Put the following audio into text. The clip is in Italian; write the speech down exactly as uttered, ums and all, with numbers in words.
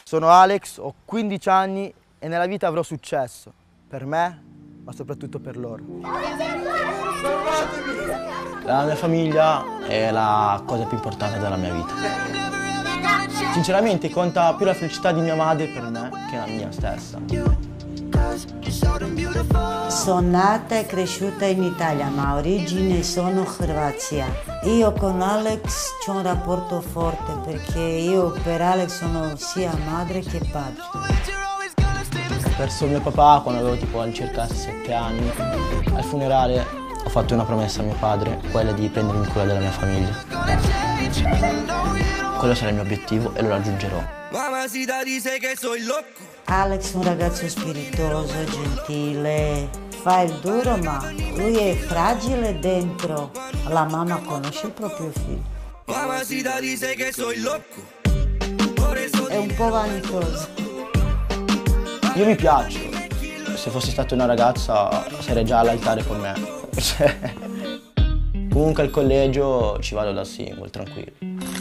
Sono Alex, ho quindici anni e nella vita avrò successo, per me, ma soprattutto per loro. La mia famiglia è la cosa più importante della mia vita. Sinceramente conta più la felicità di mia madre per me che la mia stessa. Sono nata e cresciuta in Italia, ma a origine sono Croazia. Io con Alex ho un rapporto forte perché io per Alex sono sia madre che padre. Ho perso mio papà quando avevo tipo all'incirca sette anni. Al funerale ho fatto una promessa a mio padre, quella di prendermi cura della mia famiglia. Quello sarà il mio obiettivo e lo raggiungerò. Alex è un ragazzo spiritoso, gentile, fa il duro ma lui è fragile dentro. La mamma conosce il proprio figlio. È un po' vanitoso. Io mi piaccio. Se fossi stata una ragazza sarei già all'altare con me. Comunque al collegio ci vado da single, tranquillo.